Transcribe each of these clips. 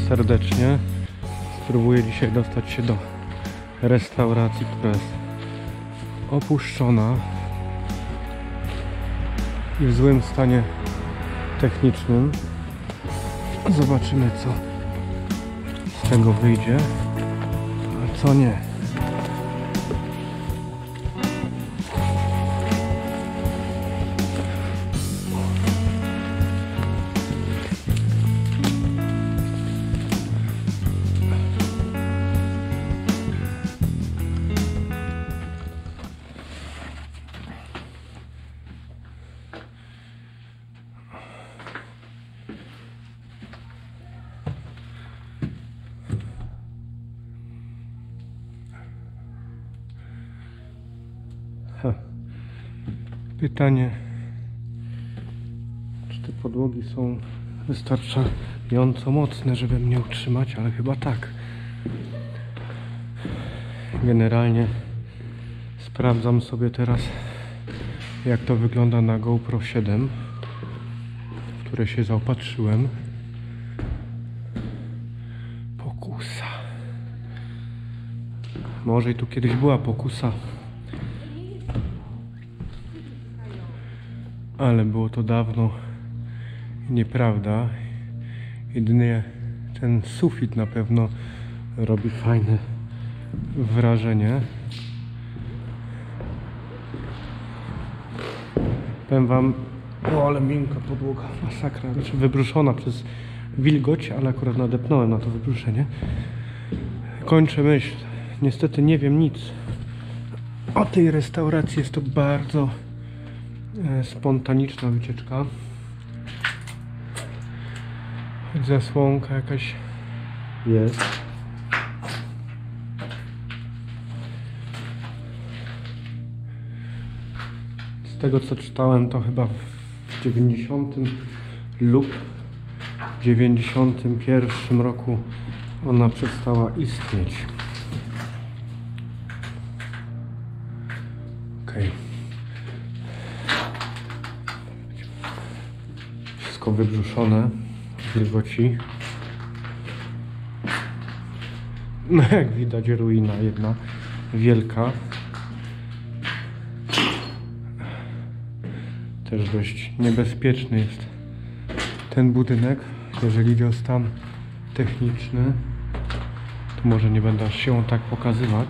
serdecznie. Spróbuję dzisiaj dostać się do restauracji, która jest opuszczona i w złym stanie technicznym. Zobaczymy, co z tego wyjdzie, a co nie. Pytanie, czy te podłogi są wystarczająco mocne, żeby mnie utrzymać, ale chyba tak. Generalnie sprawdzam sobie teraz, jak to wygląda na GoPro 7, w które się zaopatrzyłem. Pokusa. Może i tu kiedyś była pokusa, ale było to dawno i nieprawda. Jedynie ten sufit na pewno robi fajne wrażenie. Powiem wam, o, ale miękka podłoga, masakra, znaczy wybruszona przez wilgoć, ale akurat nadepnąłem na to wybruszenie. Kończę myśl, niestety nie wiem nic o tej restauracji, jest to bardzo spontaniczna wycieczka. Zasłonka jakaś jest. Z tego co czytałem, to chyba w 90 lub 91 roku ona przestała istnieć. Okej. Wszystko wybrzuszone w wilgoci. No jak widać, ruina jedna wielka. Też dość niebezpieczny jest ten budynek. Jeżeli idzie o stan techniczny, to może nie będę się tak pokazywać.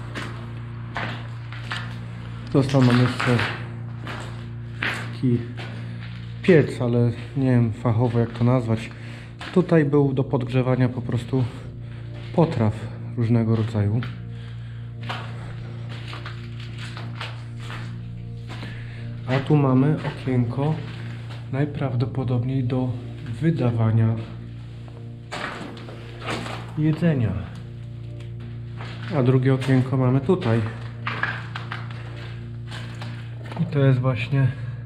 Został nam jeszcze taki piec, ale nie wiem fachowo jak to nazwać. Tutaj był do podgrzewania po prostu potraw różnego rodzaju. A tu mamy okienko najprawdopodobniej do wydawania jedzenia. A drugie okienko mamy tutaj. I to jest właśnie...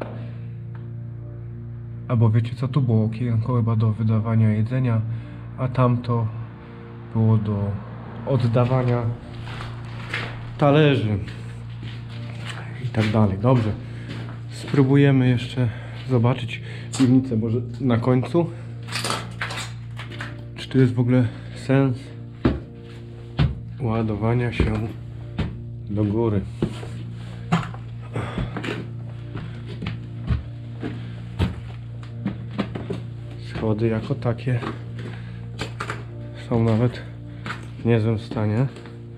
Albo wiecie co, tu było okienko chyba do wydawania jedzenia, a tamto było do oddawania talerzy i tak dalej. Dobrze, spróbujemy jeszcze zobaczyć piwnicę może na końcu. Czy tu jest w ogóle sens ładowania się do góry? Schody jako takie są nawet w niezłym stanie.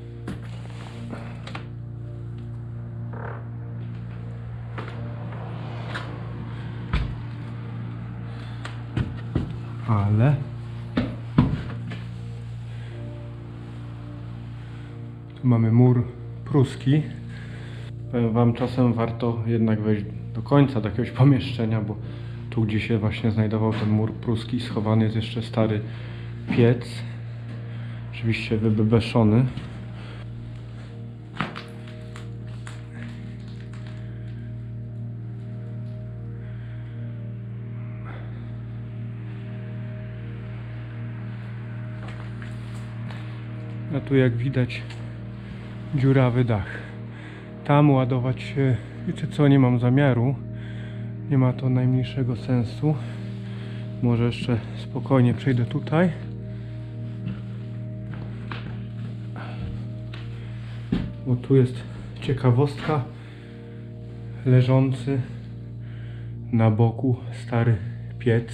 Ale tu mamy mur pruski. Powiem wam, czasem warto jednak wejść do końca do jakiegoś pomieszczenia, bo tu gdzie się właśnie znajdował ten mur pruski, schowany jest jeszcze stary piec. Oczywiście wybebeszony. A tu jak widać dziurawy dach. Tam ładować się, wiecie co, nie mam zamiaru. Nie ma to najmniejszego sensu. Może jeszcze spokojnie przejdę tutaj. O, tu jest ciekawostka. Leżący na boku stary piec.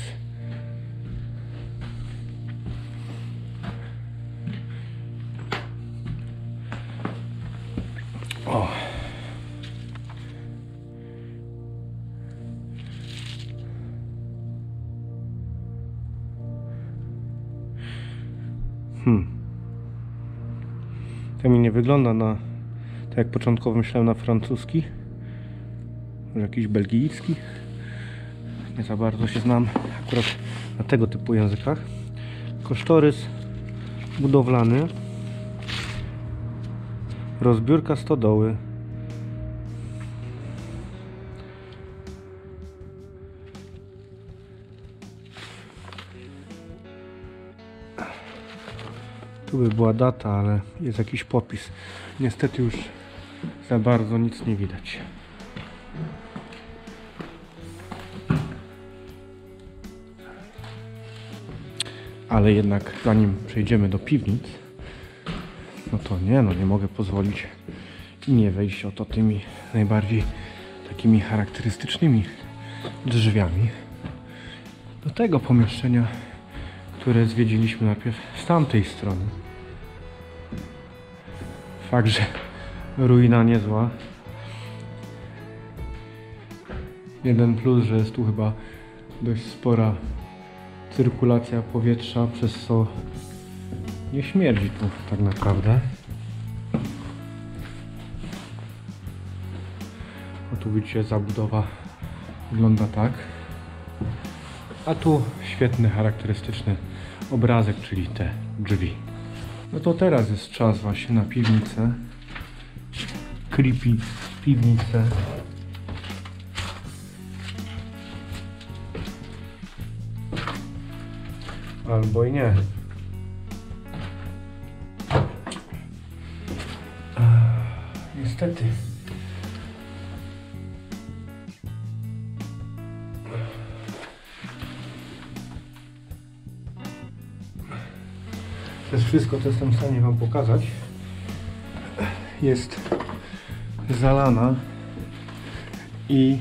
O. To mi nie wygląda na, tak jak początkowo myślałem, na francuski. Może jakiś belgijski. Nie za bardzo się znam akurat na tego typu językach. Kosztorys budowlany. Rozbiórka stodoły. Tu by była data, ale jest jakiś podpis. Niestety już za bardzo nic nie widać. Ale jednak zanim przejdziemy do piwnic, no to nie mogę pozwolić i nie wejść oto tymi najbardziej takimi charakterystycznymi drzwiami do tego pomieszczenia, które zwiedziliśmy najpierw z tamtej strony. Fakt, że ruina niezła. Jeden plus, że jest tu chyba dość spora cyrkulacja powietrza, przez co nie śmierdzi tu tak naprawdę. O, tu widzicie, zabudowa wygląda tak. A tu świetny, charakterystyczny obrazek, czyli te drzwi. No to teraz jest czas właśnie na piwnicę. Creepy piwnicę. Albo i nie. Niestety. Przez wszystko, co jestem w stanie wam pokazać, jest zalana i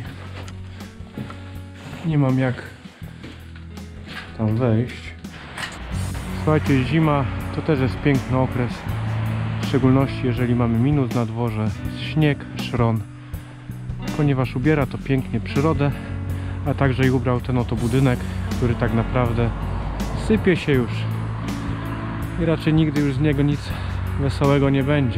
nie mam jak tam wejść. Słuchajcie, zima to też jest piękny okres, w szczególności jeżeli mamy minus na dworze, jest śnieg, szron, ponieważ ubiera to pięknie przyrodę, a także i ubrał ten oto budynek, który tak naprawdę sypie się już i raczej nigdy już z niego nic wesołego nie będzie.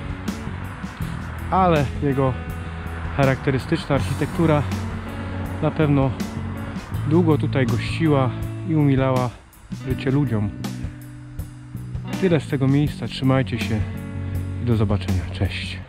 Ale jego charakterystyczna architektura na pewno długo tutaj gościła i umilała życie ludziom. Tyle z tego miejsca, trzymajcie się i do zobaczenia, cześć.